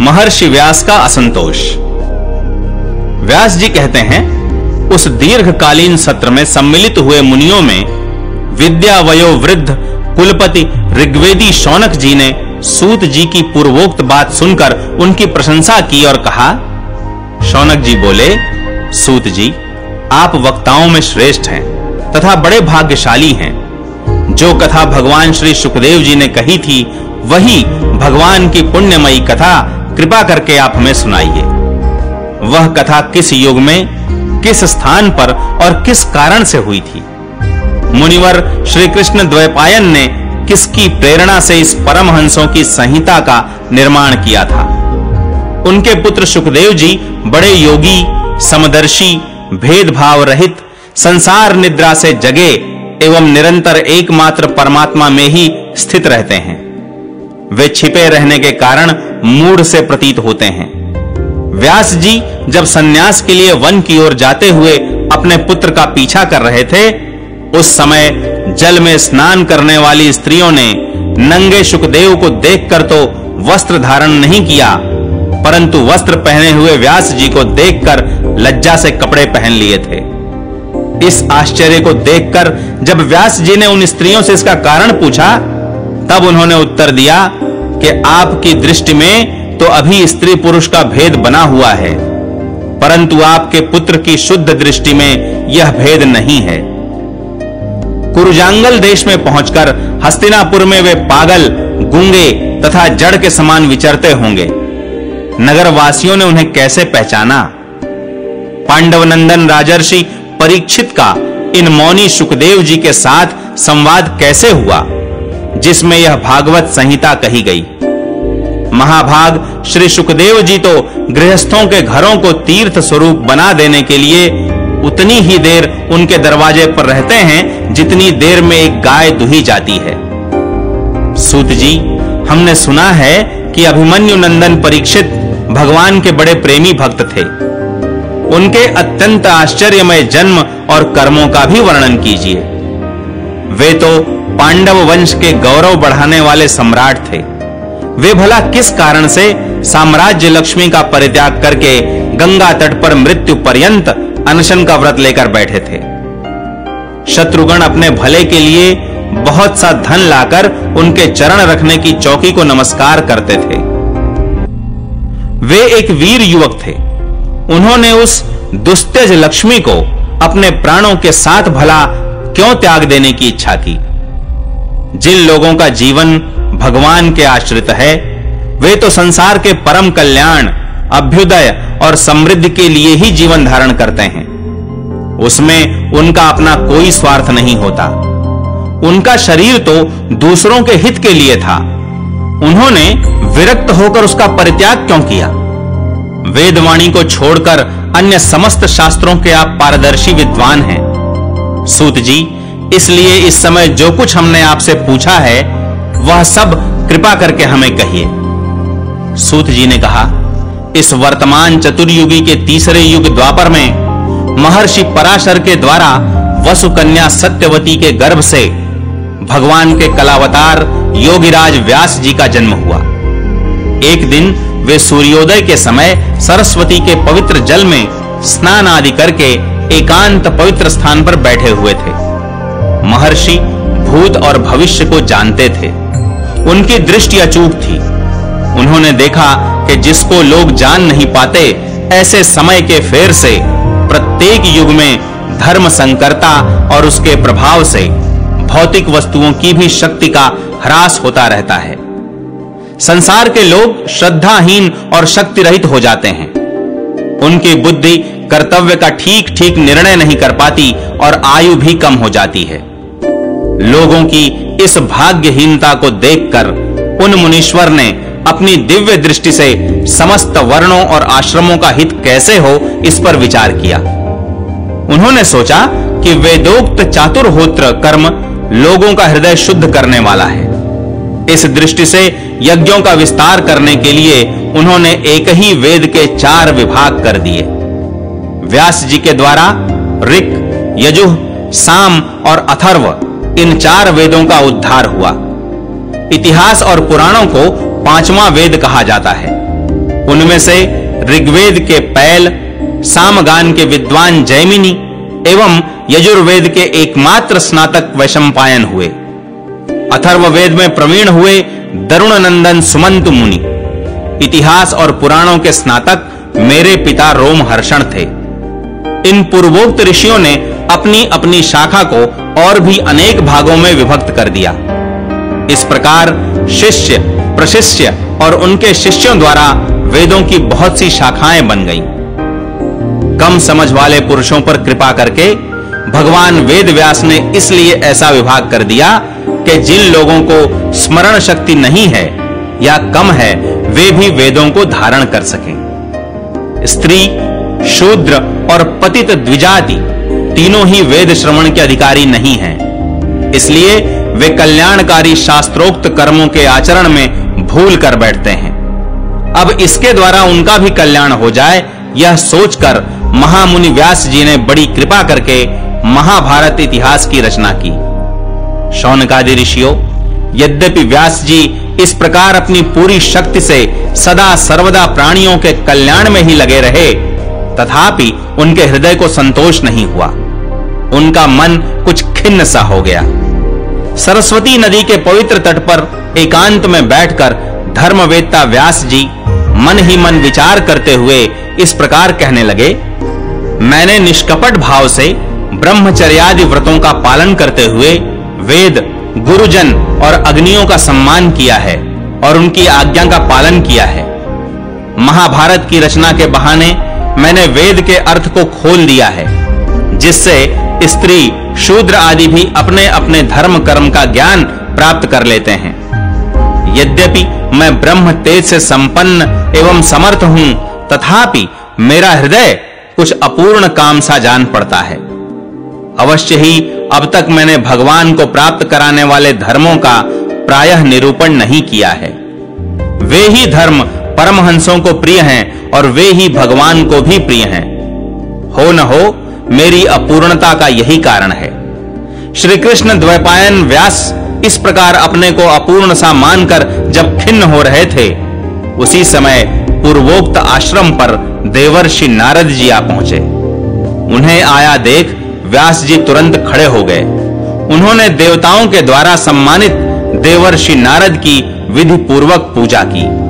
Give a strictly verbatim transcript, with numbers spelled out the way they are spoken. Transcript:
महर्षि व्यास का असंतोष। व्यास जी कहते हैं, उस दीर्घकालीन सत्र में सम्मिलित हुए मुनियों में विद्या वयो वृद्ध कुलपति ऋग्वेदी शौनक जी ने सूत जी की पूर्वोक्त बात सुनकर उनकी प्रशंसा की और कहा। शौनक जी बोले, सूत जी, आप वक्ताओं में श्रेष्ठ हैं तथा बड़े भाग्यशाली हैं। जो कथा भगवान श्री सुखदेव जी ने कही थी, वही भगवान की पुण्यमयी कथा कृपा करके आप हमें सुनाइए। वह कथा किस युग में, किस स्थान पर और किस कारण से हुई थी? मुनिवर श्री कृष्ण द्वैपायन ने किसकी प्रेरणा से इस परमहंसों की संहिता का निर्माण किया था? उनके पुत्र सुखदेव जी बड़े योगी, समदर्शी, भेदभाव रहित, संसार निद्रा से जगे एवं निरंतर एकमात्र परमात्मा में ही स्थित रहते हैं। वे छिपे रहने के कारण मूढ़ से प्रतीत होते हैं। व्यास जी जब सन्यास के लिए वन की ओर जाते हुए अपने पुत्र का पीछा कर रहे थे, उस समय जल में स्नान करने वाली स्त्रियों ने नंगे सुखदेव को देखकर तो वस्त्र धारण नहीं किया, परंतु वस्त्र पहने हुए व्यास जी को देखकर लज्जा से कपड़े पहन लिए थे। इस आश्चर्य को देखकर जब व्यास जी ने उन स्त्रियों से इसका कारण पूछा, तब उन्होंने उत्तर दिया कि आपकी दृष्टि में तो अभी स्त्री पुरुष का भेद बना हुआ है, परंतु आपके पुत्र की शुद्ध दृष्टि में यह भेद नहीं है। कुरुजांगल देश में पहुंचकर हस्तिनापुर में वे पागल, गूंगे तथा जड़ के समान विचरते होंगे। नगर वासियों ने उन्हें कैसे पहचाना? पांडव नंदन राजर्षि परीक्षित का इन मौनी सुखदेव जी के साथ संवाद कैसे हुआ, जिसमें यह भागवत संहिता कही गई? महाभाग श्री सुखदेव जी तो गृहस्थों के घरों को तीर्थ स्वरूप बना देने के लिए उतनी ही देर उनके दरवाजे पर रहते हैं जितनी देर में एक गाय दुही जाती है। सूत जी, हमने सुना है कि अभिमन्यु नंदन परीक्षित भगवान के बड़े प्रेमी भक्त थे। उनके अत्यंत आश्चर्यमय जन्म और कर्मों का भी वर्णन कीजिए। वे तो पांडव वंश के गौरव बढ़ाने वाले सम्राट थे। वे भला किस कारण से साम्राज्य लक्ष्मी का परित्याग करके गंगा तट पर मृत्यु पर्यंत अनशन का व्रत लेकर बैठे थे? शत्रुगण अपने भले के लिए बहुत सा धन लाकर उनके चरण रखने की चौकी को नमस्कार करते थे। वे एक वीर युवक थे। उन्होंने उस दुस्त्यज लक्ष्मी को अपने प्राणों के साथ भला क्यों त्याग देने की इच्छा की? जिन लोगों का जीवन भगवान के आश्रित है, वे तो संसार के परम कल्याण, अभ्युदय और समृद्धि के लिए ही जीवन धारण करते हैं। उसमें उनका अपना कोई स्वार्थ नहीं होता। उनका शरीर तो दूसरों के हित के लिए था। उन्होंने विरक्त होकर उसका परित्याग क्यों किया? वेदवाणी को छोड़कर अन्य समस्त शास्त्रों के आप पारदर्शी विद्वान हैं। सूत जी, इसलिए इस समय जो कुछ हमने आपसे पूछा है, वह सब कृपा करके हमें कहिए। सूत जी ने कहा, इस वर्तमान चतुर्युगी के तीसरे युग द्वापर में महर्षि पराशर के द्वारा वसु कन्या सत्यवती के गर्भ से भगवान के कलावतार योगीराज व्यास जी का जन्म हुआ। एक दिन वे सूर्योदय के समय सरस्वती के पवित्र जल में स्नान आदि करके एकांत पवित्र स्थान पर बैठे हुए थे। महर्षि भूत और भविष्य को जानते थे। उनकी दृष्टि अचूक थी। उन्होंने देखा कि जिसको लोग जान नहीं पाते, ऐसे समय के फेर से प्रत्येक युग में धर्म संकरता और उसके प्रभाव से भौतिक वस्तुओं की भी शक्ति का ह्रास होता रहता है। संसार के लोग श्रद्धाहीन और शक्ति रहित हो जाते हैं। उनकी बुद्धि कर्तव्य का ठीक ठीक निर्णय नहीं कर पाती और आयु भी कम हो जाती है। लोगों की इस भाग्यहीनता को देखकर उन मुनीश्वर ने अपनी दिव्य दृष्टि से समस्त वर्णों और आश्रमों का हित कैसे हो, इस पर विचार किया। उन्होंने सोचा कि वेदोक्त चातुर्होत्र कर्म लोगों का हृदय शुद्ध करने वाला है। इस दृष्टि से यज्ञों का विस्तार करने के लिए उन्होंने एक ही वेद के चार विभाग कर दिए। व्यास जी के द्वारा ऋक, यजुः, साम और अथर्व, इन चार वेदों का उद्धार हुआ। इतिहास और पुराणों को पांचवां वेद कहा जाता है। उनमें से ऋग्वेद के पैल, सामगान के विद्वान जैमिनी एवं यजुर्वेद के एकमात्र स्नातक वैशंपायन हुए। अथर्ववेद में प्रवीण हुए दरुण नंदन सुमंत मुनि, इतिहास और पुराणों के स्नातक मेरे पिता रोमहर्षण थे। इन पूर्वोक्त ऋषियों ने अपनी अपनी शाखा को और भी अनेक भागों में विभक्त कर दिया। इस प्रकार शिष्य, प्रशिष्य और उनके शिष्यों द्वारा वेदों की बहुत सी शाखाएं बन गईं। कम समझ वाले पुरुषों पर कृपा करके भगवान वेद व्यास ने इसलिए ऐसा विभाग कर दिया कि जिन लोगों को स्मरण शक्ति नहीं है या कम है, वे भी वेदों को धारण कर सकें। स्त्री, शूद्र और पतित द्विजाति तीनों ही वेद श्रवण के अधिकारी नहीं हैं। इसलिए वे कल्याणकारी शास्त्रोक्त कर्मों के आचरण में भूल कर बैठते हैं। अब इसके द्वारा उनका भी कल्याण हो जाए, यह सोचकर महामुनि व्यास जी ने बड़ी कृपा करके महाभारत इतिहास की रचना की। शौनकादि ऋषियों, यद्यपि व्यास जी इस प्रकार अपनी पूरी शक्ति से सदा सर्वदा प्राणियों के कल्याण में ही लगे रहे, तथापि उनके हृदय को संतोष नहीं हुआ। उनका मन कुछ खिन्न सा हो गया। सरस्वती नदी के पवित्र तट पर एकांत में बैठकर धर्मवेत्ता व्यास जी मन ही मन विचार करते हुए इस प्रकार कहने लगे, मैंने निष्कपट भाव से ब्रह्मचर्यादि व्रतों का पालन करते हुए वेद, गुरुजन और अग्नियों का सम्मान किया है और उनकी आज्ञा का पालन किया है। महाभारत की रचना के बहाने मैंने वेद के अर्थ को खोल दिया है, जिससे स्त्री, शूद्र आदि भी अपने अपने धर्म कर्म का ज्ञान प्राप्त कर लेते हैं। यद्यपि मैं ब्रह्म तेज से संपन्न एवं समर्थ हूं, तथापि मेरा हृदय कुछ अपूर्ण काम सा जान पड़ता है। अवश्य ही अब तक मैंने भगवान को प्राप्त कराने वाले धर्मों का प्रायः निरूपण नहीं किया है। वे ही धर्म परमहंसों को प्रिय हैं और वे ही भगवान को भी प्रिय हैं। हो न हो, मेरी अपूर्णता का यही कारण है। श्री कृष्ण द्वैपायन व्यास इस प्रकार अपने को अपूर्ण सा मानकर जब खिन्न हो रहे थे, उसी समय पूर्वोक्त आश्रम पर देवर्षि नारद जी आ पहुंचे। उन्हें आया देख व्यास जी तुरंत खड़े हो गए। उन्होंने देवताओं के द्वारा सम्मानित देवर्षि नारद की विधि पूर्वक पूजा की।